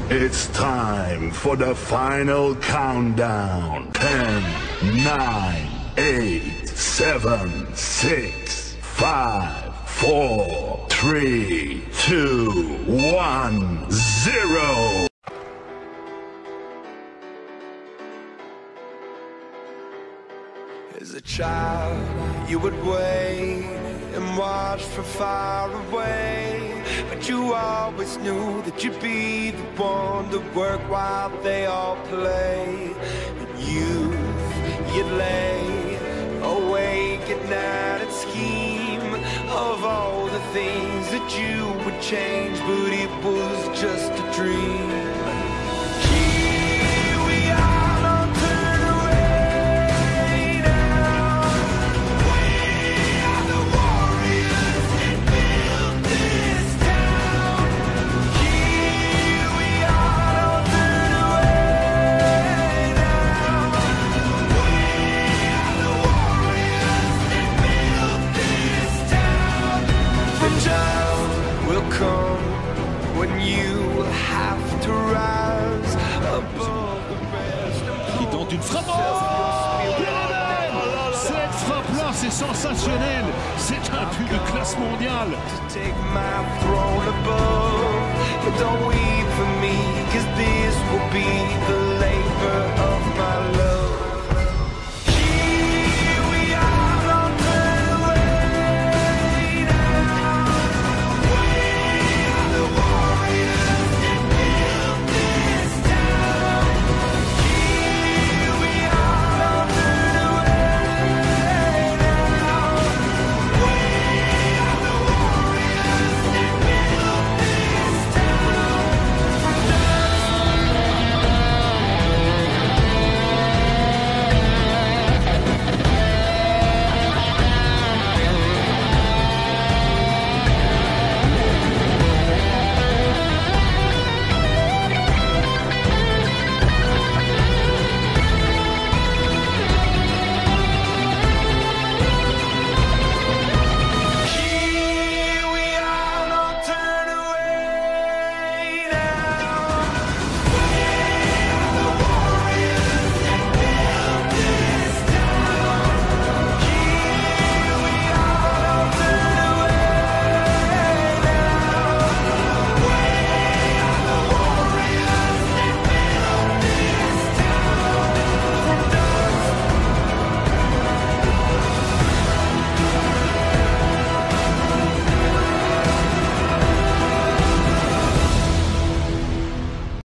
It's time for the final countdown. 10, 9, 8, 7, 6, 5, 4, 3, 2, 1, 0. As a child, you would wait and watch from far away, but you always knew that you'd be the one to work while they all play. In youth, you'd lay awake at night and scheme of all the things that you would change, but it was just a dream. Qui tente une frappe. Cette frappe-là, c'est sensationnel. C'est un but de classe mondiale. Don't weep for me, 'cause this will be the last.